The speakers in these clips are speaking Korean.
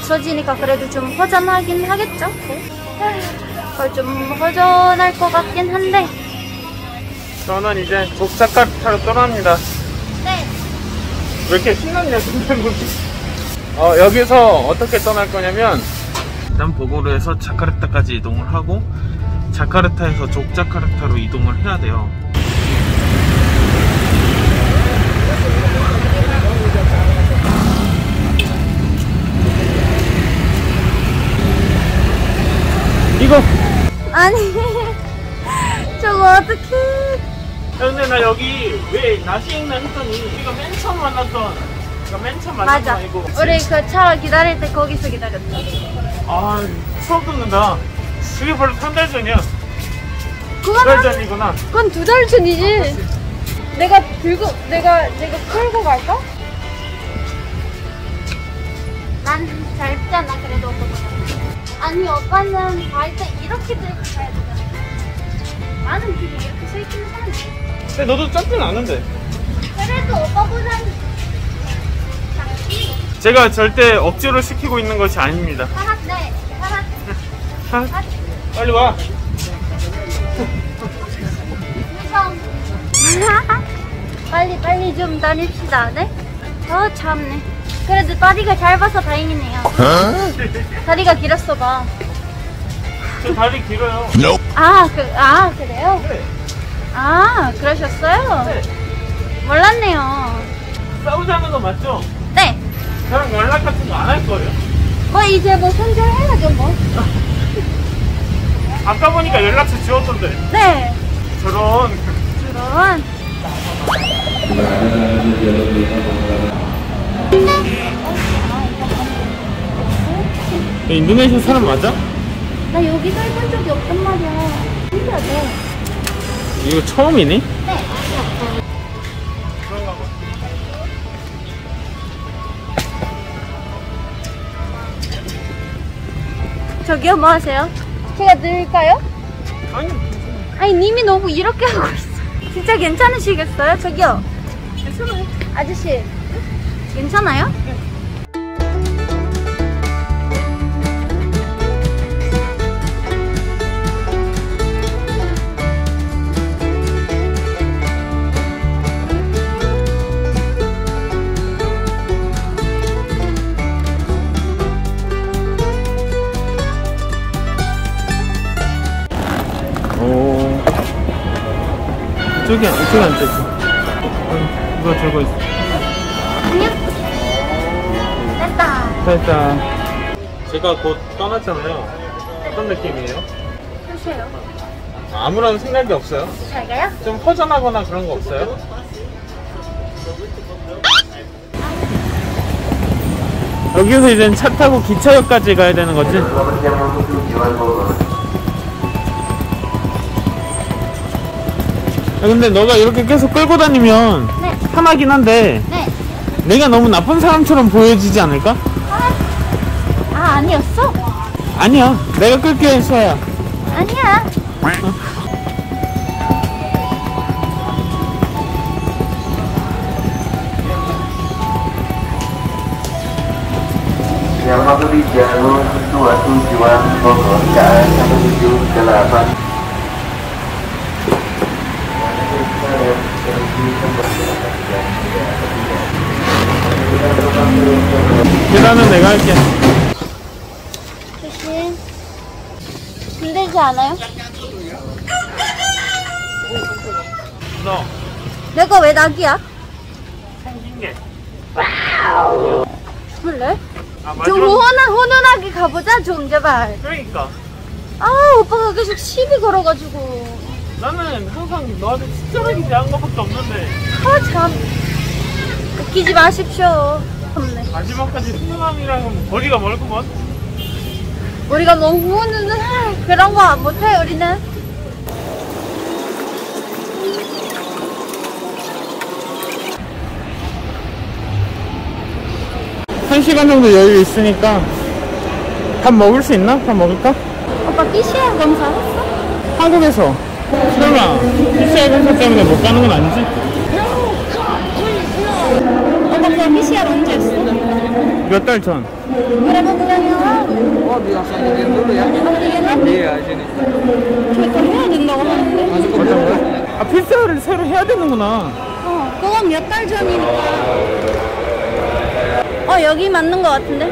없어지니까 그래도 좀 허전하긴 하겠죠? 좀 허전할 것 같긴 한데. 저는 이제 족자카르타로 떠납니다. 네. 왜 이렇게 신났냐, 여기서 어떻게 떠날 거냐면, 일단 보고르에서 자카르타까지 이동을 하고, 자카르타에서 족자카르타로 이동을 해야 돼요. 이거! 아니, 저거 어떡해. 근데 나 여기 왜 나시행나 했더니 우리가 맨 처음 만났던 맞아. 아니고 우리 그 차 기다릴 때 거기서 기다렸다. 아 수업 듣는다. 그게 바로 3달 전이야. 그건 2달 전이구나. 그건 2달 전이지. 내가 끌고 갈까? 난 짧잖아 그래도 오빠보다. 아니 오빠는 갈 때 이렇게 들고 가야 되잖아. 나는 그게 이렇게 서 있기는 하는데. 근데 너도 짧진 않은데. 그래도 오빠보다는 작지. 제가 절대 억지로 시키고 있는 것이 아닙니다. 네. 빨리 와. 빨리 좀 다닙시다. 네? 참네. 그래도 다리가 짧아서 다행이네요. 다리가 길었어 봐. 저 다리 길어요. 그래요? 네. 그러셨어요? 네. 몰랐네요. 싸우자는 거 맞죠? 네. 저랑 연락 같은 거 안 할 거예요? 이제 손절해야죠 뭐. 아까 보니까 연락처 지웠던데. 네. 저런. 인도네시아 사람 맞아? 나 여기서 해본 적이 없단 말이야. 신기하네. 이거 처음이니? 네. 그런가 봐. 저기요, 뭐 하세요? 제가 넣을까요? 아니 님이 너무 이렇게 하고 있어. 진짜 괜찮으시겠어요? 저기요. 괜찮아요. 아저씨, 괜찮아요? 이쪽에 앉아있어. 누가 들고 있어. 안녕. 됐다. 제가 곧 떠났잖아요. 어떤 느낌이에요? 보세요. 아무런 생각이 없어요? 잘 가요? 좀 허전하거나 그런 거 없어요? 여기서 이제 차 타고 기차역까지 가야 되는 거지? 근데 너가 이렇게 계속 끌고 다니면 네. 편하긴 한데 네. 내가 너무 나쁜 사람처럼 보여지지 않을까? 아니었어? 아니야, 내가 끌게, 수아야. 아니야. Yang memiliki jalur sesuai tujuan Bogor ke arah menuju Delapan. 계단은 내가 할게. 조심. 힘들지 않아요? 너 내가 왜 낙이야? 생긴 게. 그래? 아, 좀 훈훈하게 가보자 좀 제발. 그러니까 오빠가 계속 시비 걸어가지고. 나는 항상 너한테 친절하게 대한 것밖에 없는데 참 웃기지 마십시오. 참네. 마지막까지 훈훈함이랑은 거리가 멀구먼. 우리가 뭐 그런 거 못해 우리는. 한 시간 정도 여유 있으니까 밥 먹을 수 있나? 밥 먹을까? 오빠 PCR 검사했어? 한국에서. 설마 PCR 검사 때문에 못 가는 건 아니지? 오빠 그럼 PCR 언제 했어? 몇 달 전. Berapa bulan yang lalu? Oh biasanya diam dulu ya. Oh, diganti? Iya sini. Kita 해야 된다고 하는데? Masuk ke 어떤 dalam. 거야? 아, 필사를 새로 해야 되는구나. 그건 몇 달 전이니까. 여기 맞는 것 같은데?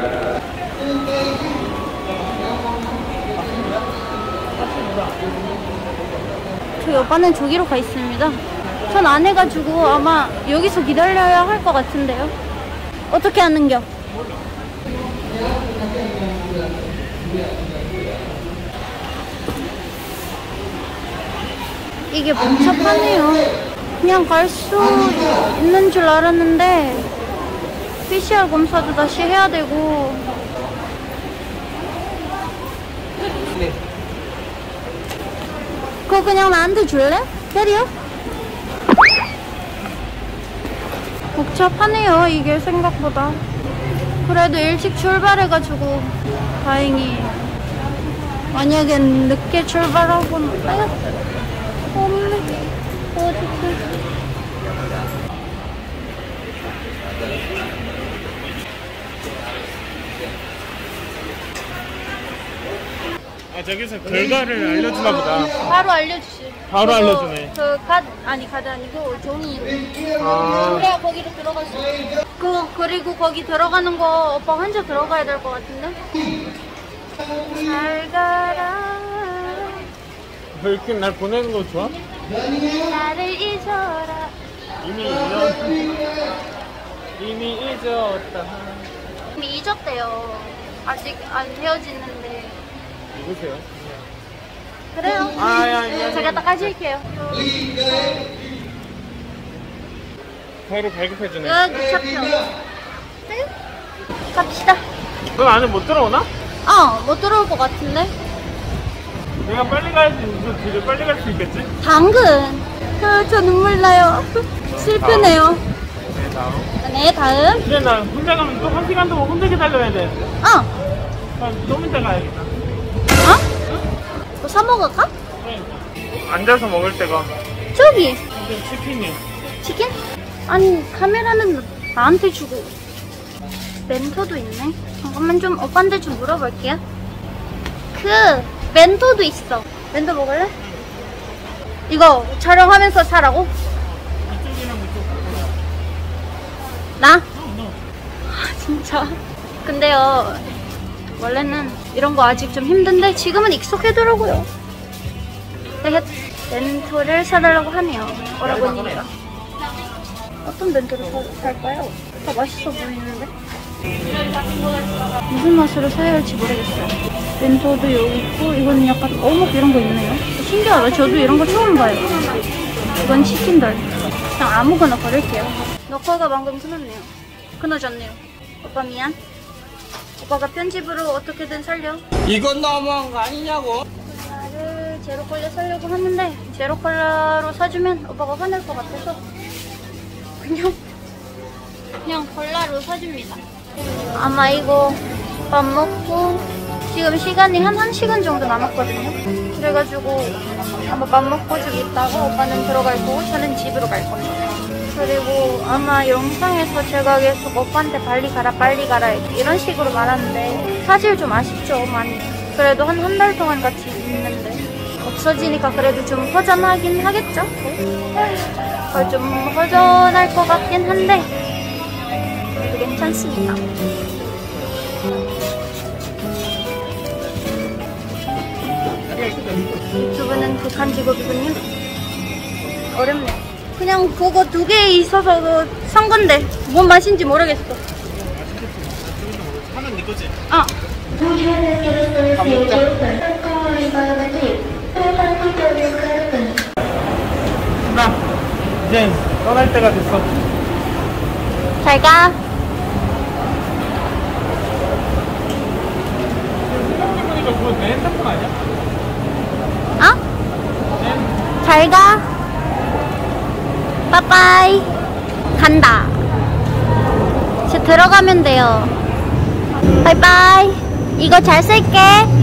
저희 오빠는 저기로 가 있습니다. 전 안 해가지고 아마 여기서 기다려야 할 것 같은데요. 어떻게 하는겨? 이게 복잡하네요. 그냥 갈 수 있는 줄 알았는데 PCR 검사도 다시 해야 되고. 그거 그냥 나한테 줄래? 캐리어? 복잡하네요 이게 생각보다. 그래도 일찍 출발해가지고 다행히. 만약에 늦게 출발하고는 없네. 어떡해. 아, 저기서 결과를 알려주나 보다. 바로 알려주지. 바로 알려주네. 카드 아니고 종이. 아, 그래야 거기로 들어갈 수 있어. 그리고 거기 들어가는 거 오빠 혼자 들어가야 될 것 같은데? 잘 가라. 이렇게 날 보내는 거 좋아? 나를 잊어라. 이미 잊었다. 이미 잊었대요. 아직 안 헤어지는데. 누구세요? 그래요. 야. 제가 딱 까줄게요. 바로 발급해주네. 여기 잡혀. 네? 갑시다. 너 안에 못 들어오나? 못 들어올 것 같은데? 내가 빨리 가야지. 너 뒤를 빨리 갈 수 있겠지? 당근. 저 눈물 나요. 슬프네요. 네, 다음. 네, 다음. 이제 나 혼자 가면 또 1시간 동안 혼자 기다려야 돼. 좀 이따 가야겠다. 뭐 사 먹을까? 앉아서 먹을 때가 저기. 치킨이야. 치킨? 아니, 카메라는 나한테 주고. 멘토도 있네. 잠깐만 좀 오빠한테 좀 물어볼게요. 멘토도 있어. 멘토 먹을래? 이거 촬영하면서 사라고? 이쪽이랑 이쪽. 나? 진짜. 근데요, 원래는 이런 거 아직 좀 힘든데 지금은 익숙하더라고요. 멘토를 사달라고 하네요, 오라버니가. 어떤 멘토를 살까요? 다 맛있어 보이는데? 무슨 맛으로 사야 할지 모르겠어요. 멘토도 여기 있고, 이거는 약간 어묵 이런 거 있네요. 신기하다. 저도 이런 거 처음 봐요. 이건 치킨들. 그냥 아무거나 버릴게요. 너커가 방금 끊었네요. 끊어졌네요. 오빠 미안. 오빠가 편집으로 어떻게든 살려. 이건 너무한 거 아니냐고. 나를 제로 컬러 사려고 하는데 제로 컬러로 사주면 오빠가 화낼 것 같아서 그냥 콜라로 사줍니다. 아마 이거 밥 먹고 지금 시간이 한 1시간 정도 남았거든요. 그래가지고 아마 밥 먹고 좀 있다가 오빠는 들어갈 거고 저는 집으로 갈 겁니다. 그리고 아마 영상에서 제가 계속 오빠한테 빨리 가라 이런 식으로 말하는데 사실 좀 아쉽죠, 많이. 그래도 한 달 동안 같이 있는데 없어지니까 그래도 좀 허전하긴 하겠죠? 좀 허전할 것 같긴 한데 그래도 괜찮습니다. 유튜브는 극한 직업이군요. 어렵네요. 그냥 그거 2개 있어서 산 건데 뭔 맛인지 모르겠어. 하면 네 거지? 나 이제 떠날 때가 됐어. 잘 가. 생각해보니까 그거 내 핸드폰 아니야? 잘 가. 빠빠이. 간다. 이제 들어가면 돼요. 바이바이. 이거 잘 쓸게.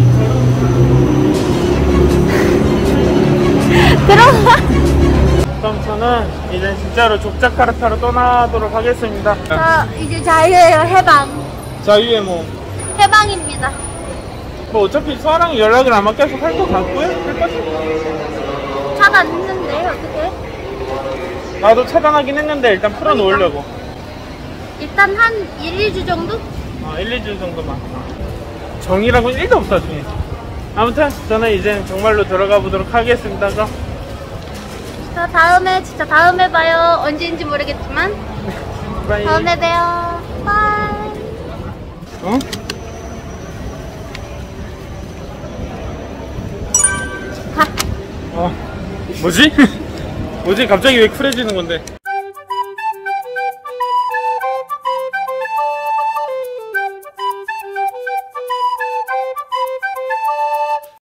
들어가. 그럼 저는 이제 진짜로 족자카르타로 떠나도록 하겠습니다. 자, 이제 자유예요, 해방. 자유의 해방입니다. 뭐 어차피 수아랑 연락을 아마 계속 할 것 같고요. 할 거지? 차단했는데 어떻게? 나도 차단하긴 했는데 일단 풀어놓으려고. 일단 한 1, 2주 정도? 1, 2주 정도만. 정이라고는 1도 없어 중에. 아무튼 저는 이제 정말로 들어가 보도록 하겠습니다. 자, 다음에 진짜 다음에 봐요. 언제인지 모르겠지만 바이. 다음에 봬요. 바이. 어? 가. 뭐지? 뭐지? 갑자기 왜 쿨해지는 건데?